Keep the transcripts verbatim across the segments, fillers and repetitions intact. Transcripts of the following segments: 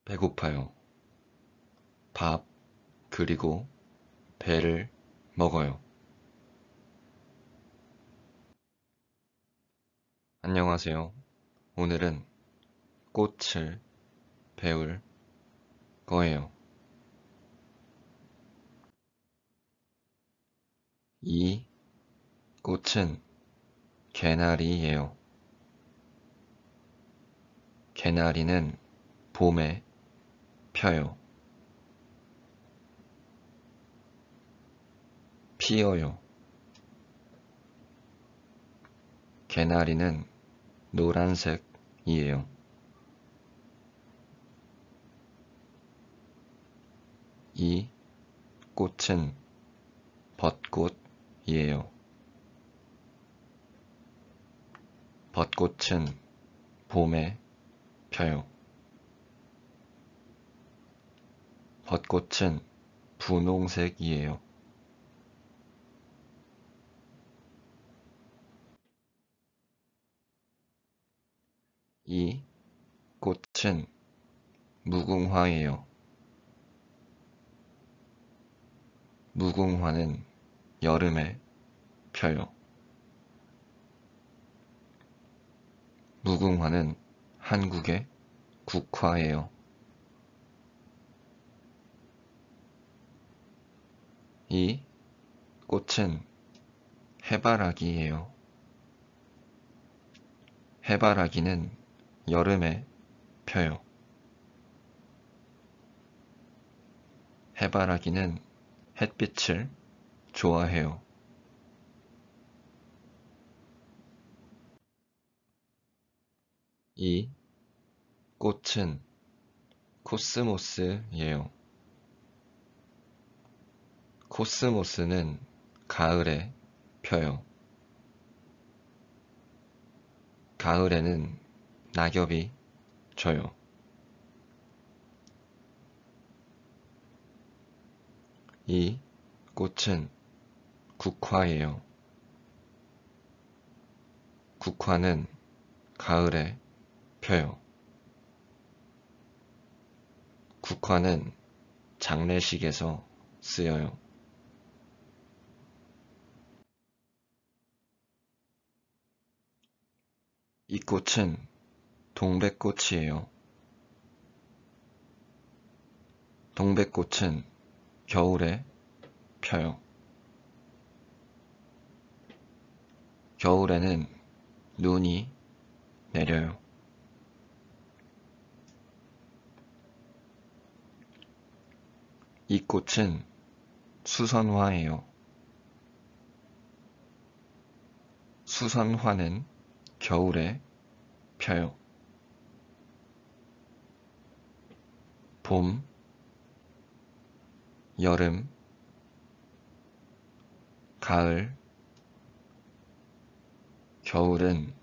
배고파요. 밥, 그리고 배를 먹어요. 안녕하세요. 오늘은 꽃을 배울 거예요. 이 꽃은 개나리예요. 개나리는 봄에 펴요. 피어요. 개나리는 노란색이에요. 이 꽃은 벚꽃이에요. 벚꽃은 봄에 펴요. 벚꽃은 분홍색이에요. 이 꽃은 무궁화예요. 무궁화는 여름에 펴요. 무궁화는 한국의 국화예요. 이 꽃은 해바라기예요. 해바라기는 여름에 펴요. 해바라기는 햇빛을 좋아해요. 이 꽃은 코스모스예요. 코스모스는 가을에 펴요. 가을에는 낙엽이 져요. 이 꽃은 국화예요. 국화는 가을에 펴요. 국화는 장례식에서 쓰여요. 이 꽃은 동백꽃이에요. 동백꽃은 겨울에 펴요. 겨울에는 눈이 내려요. 이 꽃은 수선화예요. 수선화는 겨울에 펴요. 봄, 여름, 가을, 겨울은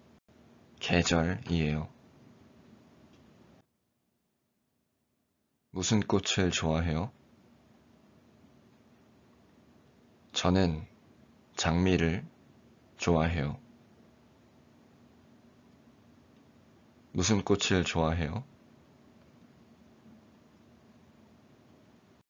계절이에요. 무슨 꽃을 좋아해요? 저는 장미를 좋아해요. 무슨 꽃을 좋아해요?